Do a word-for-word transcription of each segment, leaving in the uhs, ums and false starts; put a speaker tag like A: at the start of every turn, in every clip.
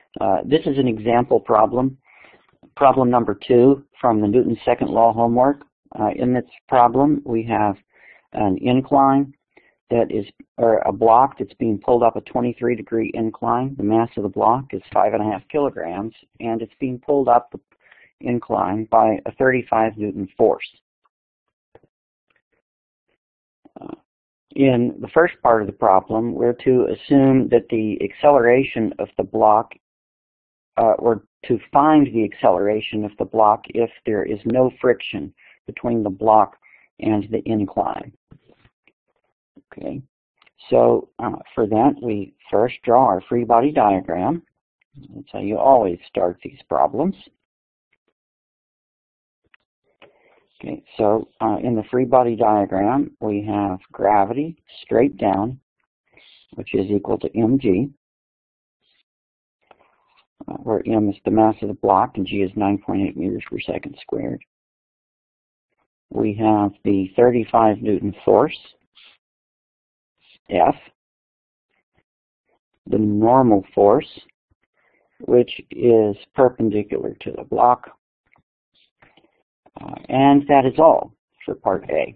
A: Uh, this is an example problem, problem number two from the Newton's second law homework. Uh, in this problem, we have an incline that is, or a block that's being pulled up a twenty-three degree incline. The mass of the block is five and a half kilograms, and it's being pulled up the incline by a thirty-five Newton force. Uh, in the first part of the problem, we're to assume that the acceleration of the block, uh, or to find the acceleration of the block if there is no friction between the block and the incline. Okay, so uh, for that, we first draw our free body diagram. That's how you always start these problems. Okay, so uh, in the free body diagram, we have gravity straight down, which is equal to mg, uh, where m is the mass of the block and g is nine point eight meters per second squared. We have the thirty-five Newton force, F, the normal force, which is perpendicular to the block, uh, and that is all for part A,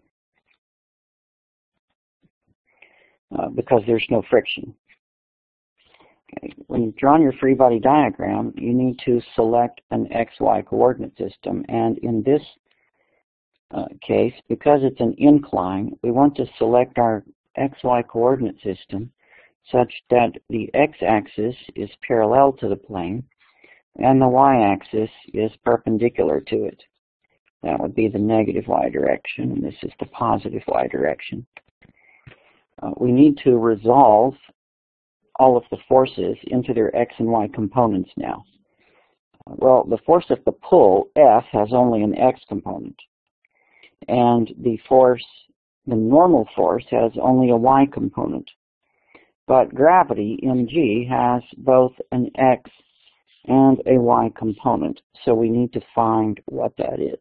A: uh, because there's no friction. Okay. When you've drawn your free body diagram, you need to select an X Y coordinate system, and in this uh, case, because it's an incline, we want to select our X Y coordinate system such that the x-axis is parallel to the plane and the y-axis is perpendicular to it. That would be the negative y direction, and this is the positive y direction. Uh, we need to resolve all of the forces into their x and y components now. Uh, well, the force of the pull, F, has only an x component, and the force The normal force has only a y component, but gravity, mg, has both an x and a y component, so we need to find what that is.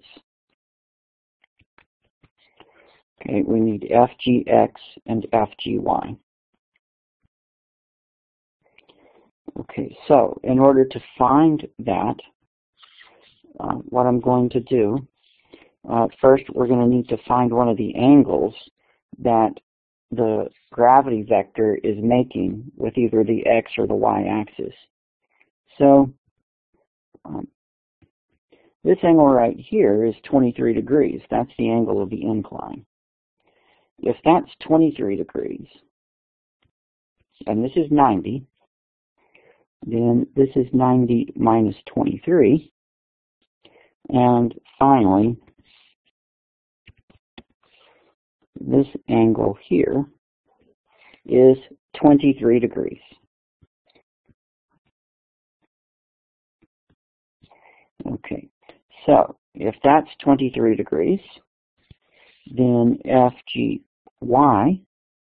A: Okay, we need fgx and fgy. Okay, so in order to find that, uh, what I'm going to do, Uh, first, we're going to need to find one of the angles that the gravity vector is making with either the x or the y-axis. So, um, this angle right here is twenty-three degrees. That's the angle of the incline. If that's twenty-three degrees, and this is ninety, then this is ninety minus twenty-three, and finally, this angle here is twenty-three degrees. Okay, so if that's twenty-three degrees, then F G Y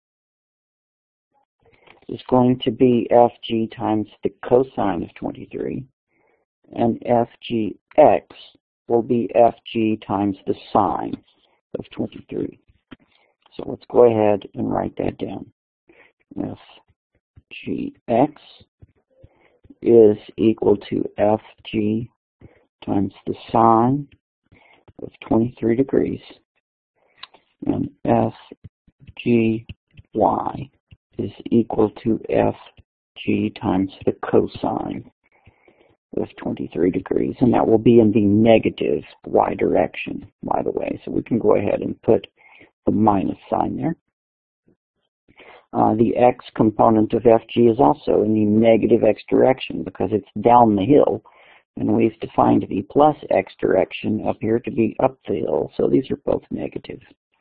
A: is going to be F G times the cosine of twenty-three, and F G X will be F G times the sine of twenty-three. So let's go ahead and write that down. F G X is equal to F G times the sine of twenty-three degrees, and F G Y is equal to F G times the cosine of twenty-three degrees, and that will be in the negative y direction, by the way. So we can go ahead and put the minus sign there. Uh, the x component of F G is also in the negative x direction because it's down the hill, and we've defined the plus x direction up here to be up the hill, so these are both negative.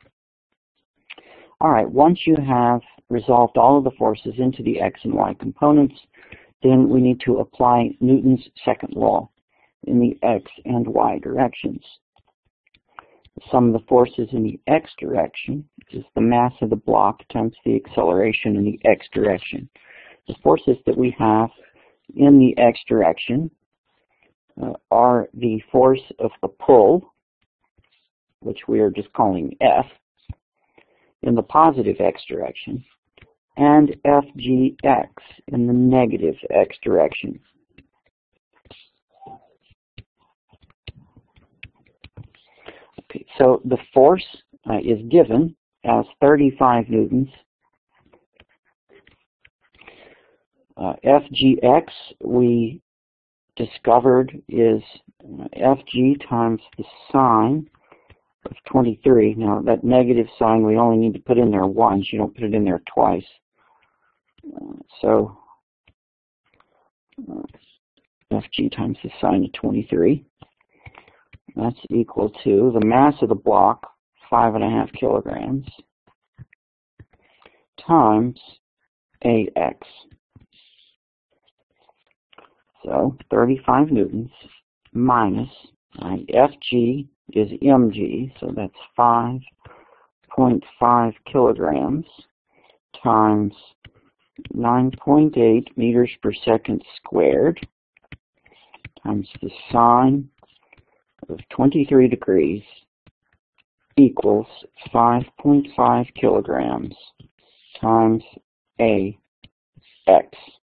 A: All right, once you have resolved all of the forces into the x and y components, then we need to apply Newton's second law in the x and y directions. The sum of the forces in the x direction is the mass of the block times the acceleration in the x direction. The forces that we have in the x direction uh, are the force of the pull, which we are just calling F, in the positive x direction, and F G X in the negative x direction. Okay, so the force uh, is given as thirty-five newtons. Uh, F G X we discovered is uh, F G times the sine of twenty-three. Now that negative sign we only need to put in there once. You don't put it in there twice. Uh, so uh, F G times the sine of twenty-three. That's equal to the mass of the block, five and a half kilograms, times A X. So thirty-five newtons minus, right, F G is M G, so that's five point five kilograms times nine point eight meters per second squared times the sine of twenty-three degrees equals five point five kilograms times A X.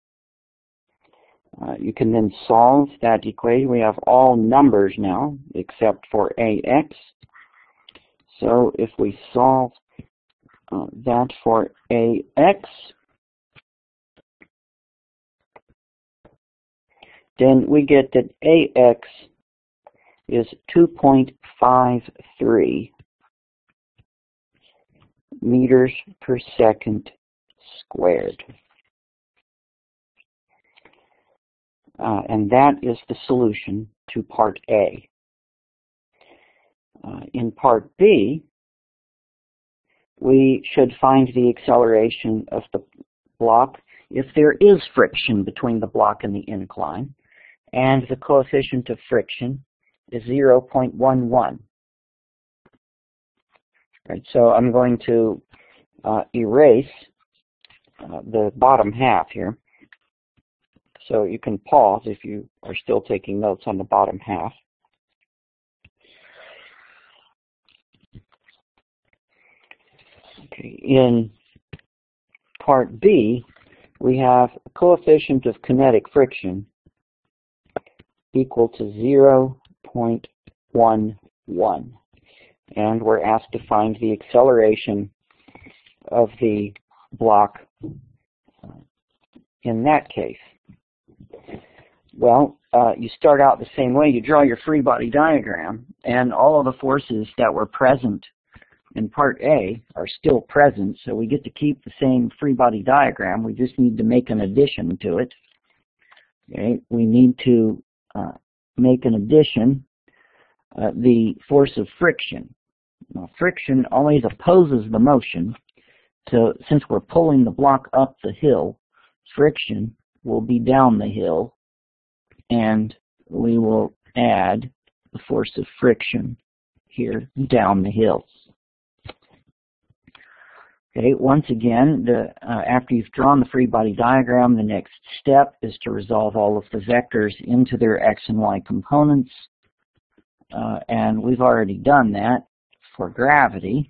A: Uh, you can then solve that equation. We have all numbers now except for A X. So if we solve uh, that for A X, then we get that A X is two point five three meters per second squared. Uh, and that is the solution to part A. Uh, in part B, we should find the acceleration of the block if there is friction between the block and the incline, and the coefficient of friction is zero point one one. Right, so I'm going to uh, erase uh, the bottom half here. So you can pause if you are still taking notes on the bottom half. Okay, in part B, we have a coefficient of kinetic friction equal to zero point one one. And we're asked to find the acceleration of the block in that case. Well, uh, you start out the same way. You draw your free body diagram, and all of the forces that were present in part A are still present, so we get to keep the same free body diagram. We just need to make an addition to it. Okay, we need to uh, make an addition, uh, the force of friction. Now, friction always opposes the motion, so since we're pulling the block up the hill, friction will be down the hill, and we will add the force of friction here down the hill. Okay, once again, the, uh, after you've drawn the free body diagram, the next step is to resolve all of the vectors into their x and y components, uh, and we've already done that for gravity.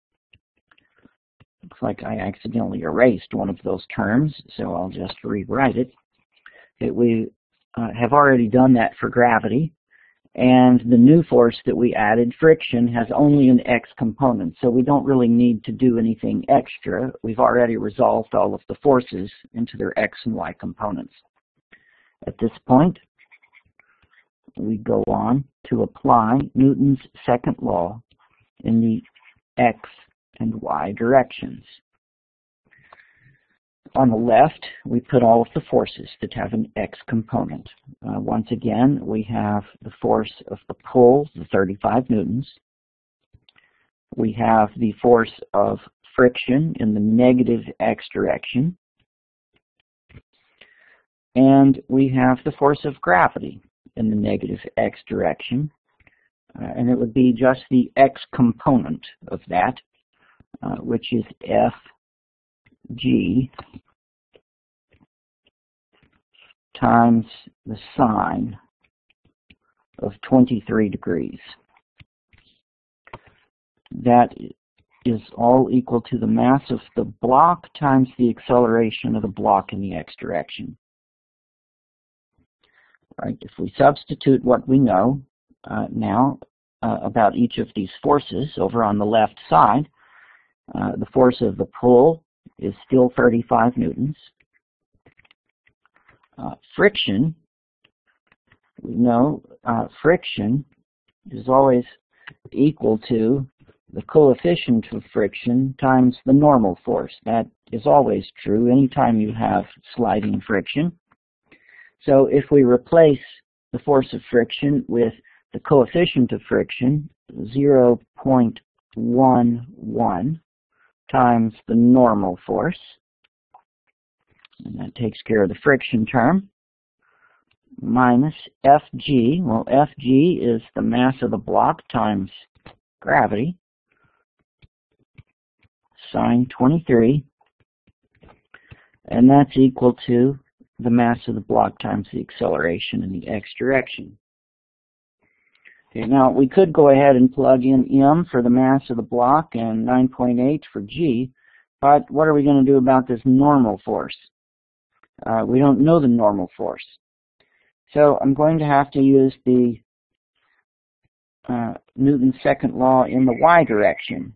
A: Looks like I accidentally erased one of those terms, so I'll just rewrite it. Okay, we uh, have already done that for gravity, and the new force that we added, friction, has only an x component, so we don't really need to do anything extra. We've already resolved all of the forces into their x and y components. At this point, we go on to apply Newton's second law in the x and y directions. On the left, we put all of the forces that have an x component. Uh, once again, we have the force of the pull, the thirty-five newtons. We have the force of friction in the negative x direction. And we have the force of gravity in the negative x direction. Uh, and it would be just the x component of that, uh, which is F G times the sine of twenty-three degrees. That is all equal to the mass of the block times the acceleration of the block in the x direction. Right? If we substitute what we know uh, now, uh, about each of these forces. Over on the left side, uh, the force of the pull is still thirty-five newtons. Uh, friction, we know uh, friction is always equal to the coefficient of friction times the normal force. That is always true anytime you have sliding friction. So if we replace the force of friction with the coefficient of friction, zero point one one times the normal force, and that takes care of the friction term, minus F G. Well, F G is the mass of the block times gravity, sine twenty-three, and that's equal to the mass of the block times the acceleration in the x direction. Okay, now we could go ahead and plug in M for the mass of the block and nine point eight for G, but what are we going to do about this normal force? Uh, we don't know the normal force. So I'm going to have to use the uh, Newton's second law in the y direction.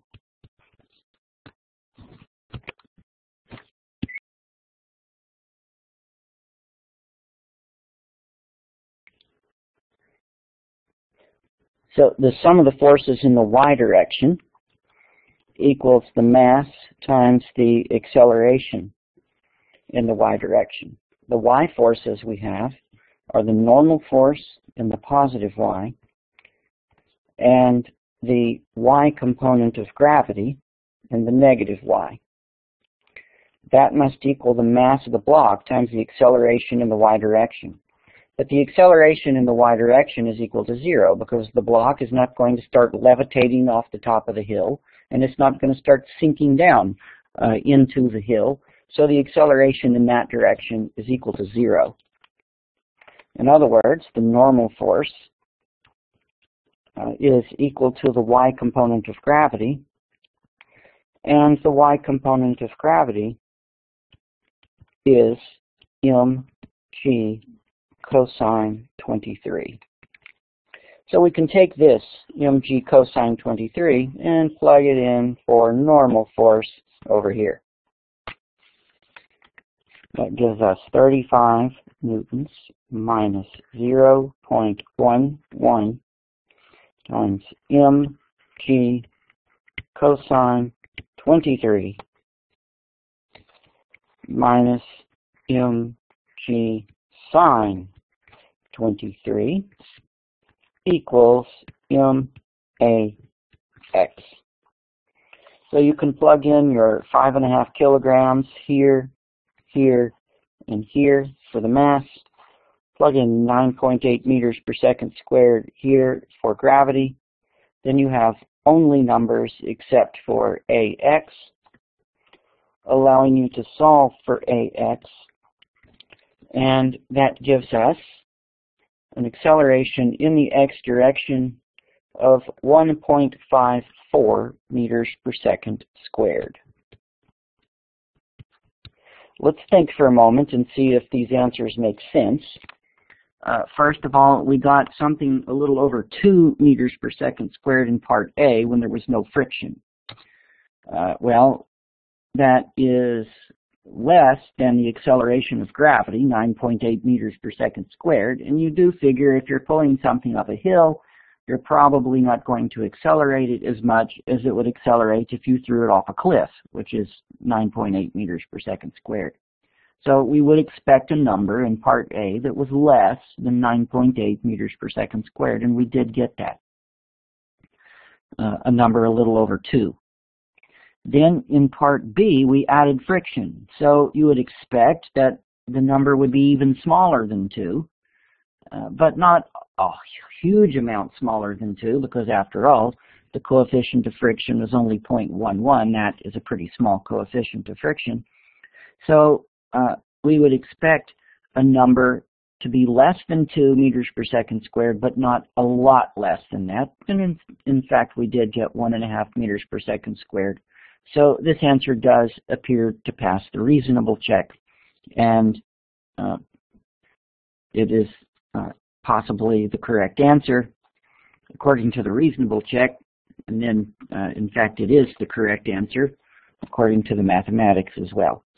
A: So the sum of the forces in the y direction equals the mass times the acceleration in the y direction. The y forces we have are the normal force in the positive y and the y component of gravity in the negative y. That must equal the mass of the block times the acceleration in the y direction. But the acceleration in the y direction is equal to zero because the block is not going to start levitating off the top of the hill, and it's not going to start sinking down uh, into the hill. So the acceleration in that direction is equal to zero. In other words, the normal force uh, is equal to the y component of gravity, and the y component of gravity is mg cosine twenty-three. So we can take this mg cosine twenty-three and plug it in for normal force over here. That gives us thirty-five newtons minus zero point one one times mg cosine twenty-three minus mg sine twenty-three equals m a x. So you can plug in your five and a half kilograms here, here, and here for the mass. Plug in nine point eight meters per second squared here for gravity. Then you have only numbers except for ax, allowing you to solve for ax. And that gives us an acceleration in the x direction of one point five four meters per second squared. Let's think for a moment and see if these answers make sense. Uh, first of all, we got something a little over two meters per second squared in part A when there was no friction. Uh, well, that is less than the acceleration of gravity, nine point eight meters per second squared, and you do figure if you're pulling something up a hill, you're probably not going to accelerate it as much as it would accelerate if you threw it off a cliff, which is nine point eight meters per second squared. So we would expect a number in part A that was less than nine point eight meters per second squared, and we did get that, uh, a number a little over two. Then in part B, we added friction. So you would expect that the number would be even smaller than two, uh, but not a huge amount smaller than two, because after all, the coefficient of friction was only zero point one one. That is a pretty small coefficient of friction. So uh, we would expect a number to be less than two meters per second squared, but not a lot less than that. And in, in fact, we did get one and a half meters per second squared. So this answer does appear to pass the reasonable check, and uh, it is uh, possibly the correct answer. according to the reasonable check, and then, uh, in fact, it is the correct answer according to the mathematics as well.